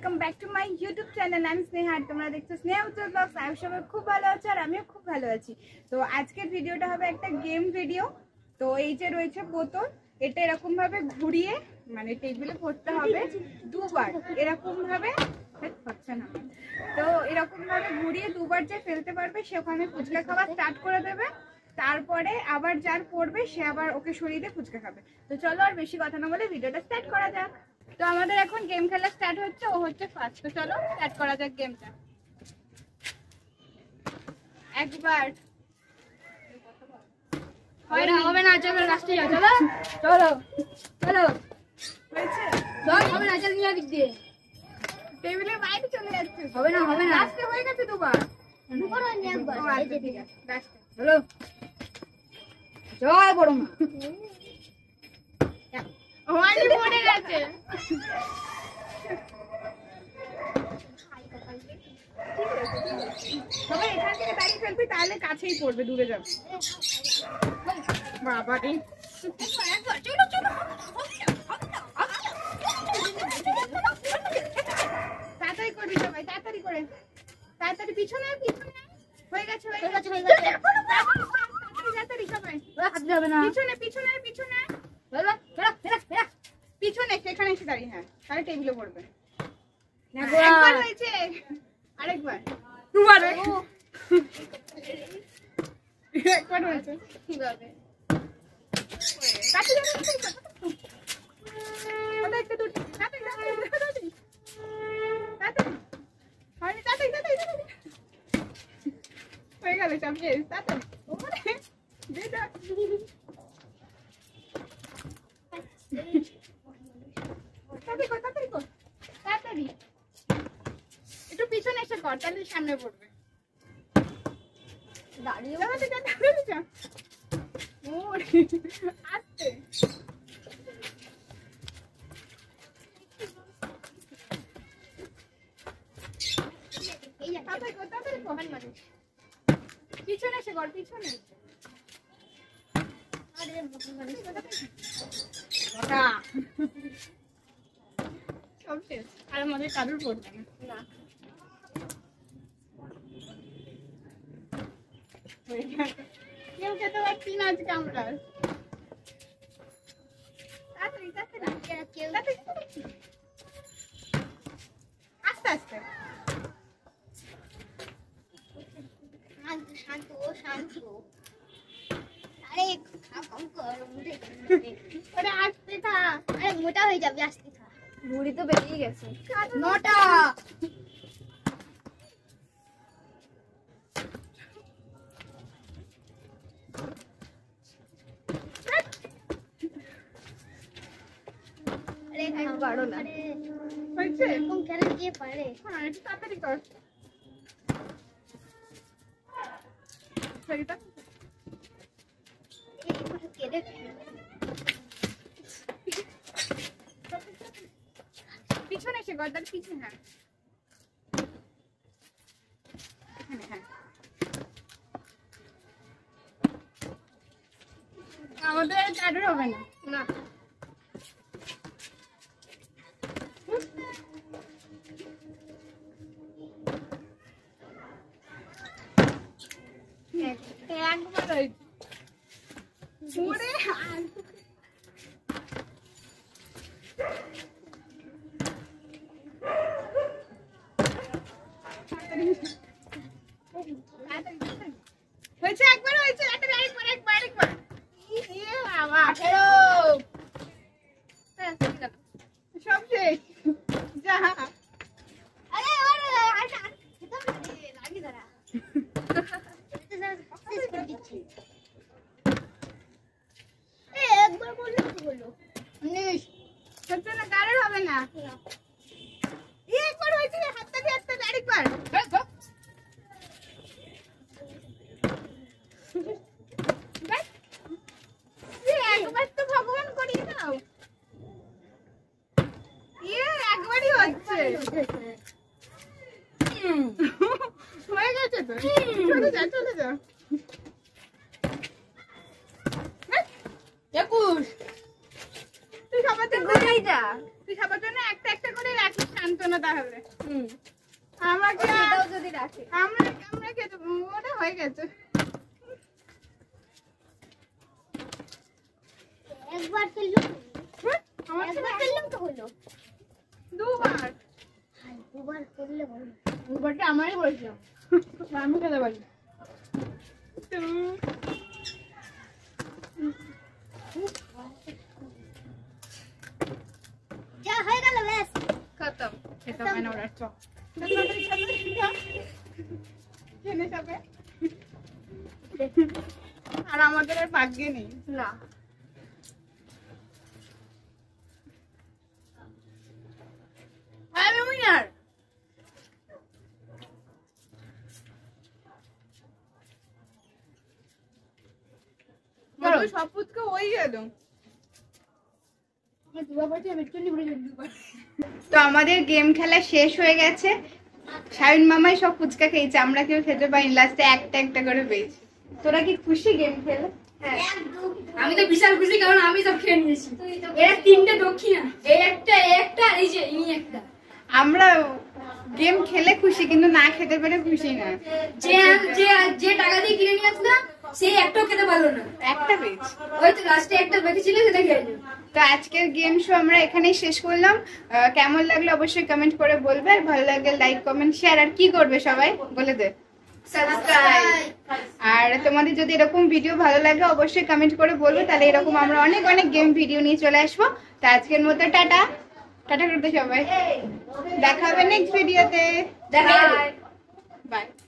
Welcome back to my YouTube channel. আমি স্নেহা, তোমরা দেখছো স্নেহা উজ্জ্বল ব্লগস। আমি সবাই খুব ভালো আছো আর আমিও খুব ভালো আছি। তো আজকের ভিডিওটা হবে একটা গেম ভিডিও। তো এই যে রয়েছে বোতল, এটা এরকম ভাবে ঘুরিয়ে মানে টেবিলে পড়তে হবে দুবার, এরকম ভাবে হচ্ছে না। তো এরকম ভাবে ঘুরিয়ে দুবার যে ফেলতে পারবে সে ওখানে ফুচকা খাওয়া স্টার্ট করে দেবে। তারপরে আবার যার পড়বে সে আবার ওকে সরিয়ে দিয়ে ফুচকা খাবে। তো চলো আর বেশি কথা না বলে ভিডিওটা স্টার্ট করা যাক। তো আমাদের এখন গেম খেলা স্টার্ট হচ্ছে, ও হচ্ছে ফার্স্ট। তো চলো স্টার্ট করা যাক গেমটা। একবার হবে না, চলো লাস্টে যাও। চলো চলো চলো হয়েছে, হবে না, চল নিয়ে দিক দিয়ে টেবিলের বাইরে চলে যাচ্ছে। হবে না, হবে না, লাস্টে হয়ে গেছে দুবার। দুবার হয়নি, একবার। ও আচ্ছা ঠিক আছে, লাস্টে চলো জয় বড় মা। হয়নি, পড়ে গেছে। সবাই এখান থেকে দাঁড়িয়ে ফেলবি, তাহলে কাছেই পড়বে, দূরে যাবে। বাবা রে, চলো চলো তাড়াতাড়ি করবি সবাই, তাড়াতাড়ি করে, তাড়াতাড়ি পিছনে পিছনে। হয়ে গেছে হয়ে গেছে হয়ে গেছে। তাড়াতাড়ি সবাই হাতে হবে না। পিছনে পিছনে পিছনে চলো ফেরা ফেরা ফেরা। পিছনে, সেখানে এসে দাঁড়িয়ে। হ্যাঁ, তাহলে টেবিলে পড়বে। একবার। একবার হয়েছে, আরেকবার একবার হয়েছে। কিভাবে কাছে যাবে, ওটা একটু দূর, তাড়াতাড়ি তাড়াতাড়ি তাড়াতাড়ি তাড়াতাড়ি। হয়নি, তাড়াতাড়ি তাড়াতাড়ি তাড়াতাড়ি। হয়ে গেল সব শেষ, তাড়াতাড়ি। ওরে, যেটা। তাড়াতাড়ি কর, তাড়াতাড়ি কর, তাড়াতাড়ি। একটু পিছনে এসে কর, তাহলে সামনে পড়বে। দাঁড়িয়ে তাড়াতাড়ি যা, তাড়াতাড়ি যা। ওরে, আস্তে। এই যে তাড়াতাড়ি কর, তাড়াতাড়ি কর। পিছনে এসে কর, পিছনে। আরে মোটর মানুষ ওটা। সব শেষ, আর আমাদের কারোর পড়বে না। না। কেউ খেতে পারছি না আজকে আমরা। তাড়াতাড়ি তাড়াতাড়ি কেউ তাড়াতাড়ি, আস্তে আস্তে। শান্ত শান্ত ও শান্ত। আরে কম কর, ওরে আস্তে খা। আরে মোটা হয়ে যাবে, আস্তে খা। ভুড়ি তো বেরিয়ে গেছে। 9টা। আরে পারো না। হয়েছে? এরকম কেন কে পারে? হ্যাঁ, একটু তাড়াতাড়ি কর। সেইটা। এই কথা কেটে পিছনে এসে গর্দার পিছনে। হ্যাঁ এখানে, হ্যাঁ। আমাদের আর কারোর হবে না। না। একবার হয়েছে। ওরে, হয়েছে, একবার হয়েছে, আরেকবার একবার আরেকবার। ইয়ে বাবা, 18। সব শেষ। যা। আরে আরে আরে খেতে হবে লাগি দাঁড়া। শেষ করে দিচ্ছি। একবার বললে কি বললো? 19। হচ্ছে না, কারোর হবে না। একবার হয়েছে, হাতটা দিয়ে আরেকবার। একবার তো ভগবান করিয়ে দাও। একবারই হচ্ছে। হয়ে গেছে তো, চলে যা চলে যা। 21। তুই সবার জন্য ঘুরেই যা। তুই সবার জন্য একটা একটা করে রাখিস শান্ত না তাহলে আমাকে এটাও যদি রাখে আমরা খেতে ওটা হয়ে গেছে। একবার খেললো আমার একবার খেললাম তো হলো দুবার দুবার করলে হলো দুবারটা আমারই বলছিল আমি খেতে পারি। যা হয়ে গেল ব্যাস খতম খেতে হবে না ওরা চক খেলে যাবে আর আমাদের আর ভাগ্যে নেই না আমি উইনার। সব ফুচকা ওই গেল। তো আমাদের গেম খেলা শেষ হয়ে গেছে। শাহিন মামাই সব ফুচকা খেয়েছে, আমরা কেউ খেতে পারিনি, লাস্টে একটা একটা করে পেয়েছি। তোরা কি খুশি গেম খেলে? আমি তো বিশাল খুশি, কারণ আমি সব খেয়ে নিয়েছি। এরা তিনটে দক্ষিণা, এই একটা আর এই যে ইনি একটা। আমরা গেম খেলে খুশি, কিন্তু না খেতে পেরে খুশি না। যে টাকা দিয়ে কিনে নিয়ে আসলাম সেই একটাও খেতে পারলো না, একটা পেয়েছি। ওই তো লাস্টে একটা বাকি ছিল, সেটা খেয়ে নিল। তো আজকের গেম শো আমরা এখানেই শেষ করলাম। কেমন লাগলো অবশ্যই কমেন্ট করে বলবে, আর ভালো লাগলে লাইক কমেন্ট শেয়ার। আর কি করবে সবাই বলে দে? সাবস্ক্রাইব। আর তোমাদের যদি এরকম ভিডিও ভালো লাগে অবশ্যই কমেন্ট করে বলবে, তাহলে এরকম আমরা অনেক অনেক গেম ভিডিও নিয়ে চলে আসবো। তো আজকের মতো টাটা টাটা করতে সবাই, দেখা হবে নেক্সট ভিডিওতে। দেখা বাই।